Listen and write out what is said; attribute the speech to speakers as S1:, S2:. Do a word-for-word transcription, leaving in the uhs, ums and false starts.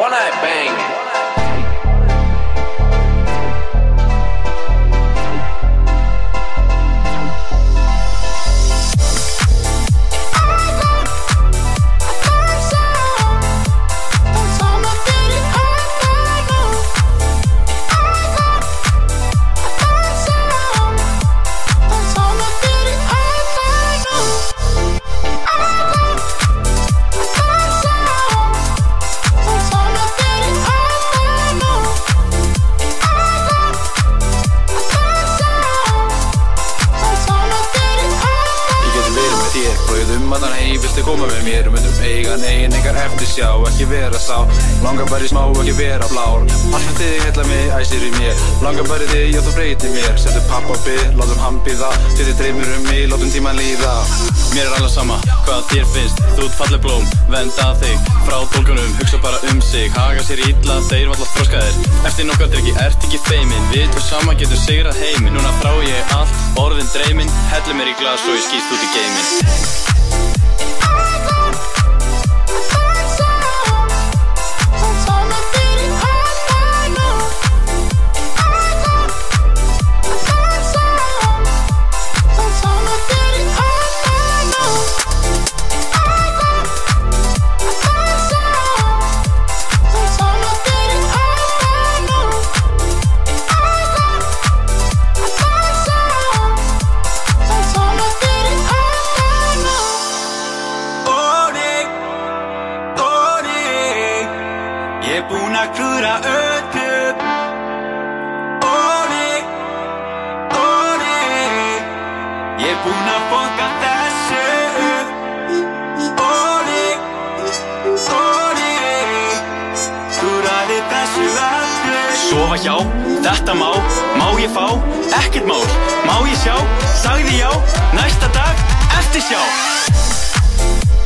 S1: One night bang.
S2: Allan heim, viltu koma með mér? Myndum eiga negin, engar eftirsjá, ekki vera sá. Langar bara í smá, ekki vera blár. Allt fyrir þig heilla mig, æsir í mér. Langar bara í þig, já þú breytir mér. Settu pappa á bið, látum hann bíða. Þið þið dreymir um mig, látum tíman líða.
S3: Mér er alveg sama, hvað þér finnst. Þú ert falleg blóm, venda þig frá tólkunum, hugsa bara um sig. Haga sér illa, þeir valla þroskaðir. Eftir nokkað drykki, ert ekki feimin. Við tvö sama getur sigrað heiminn. Núna frá ég allt, orðin dreyminn. Hellu mér í glas og ég skýst út í geiminn.
S4: Ég er búinn að klúðra öllu. Óli, óli. Ég er búinn að fokka þessu. Óli, óli. Klúðraði þessu öllu.
S3: Sofa hjá, þetta má, má ég fá? Ekkert mál, má ég sjá? Sagði já, næsta dag, eftirsjá.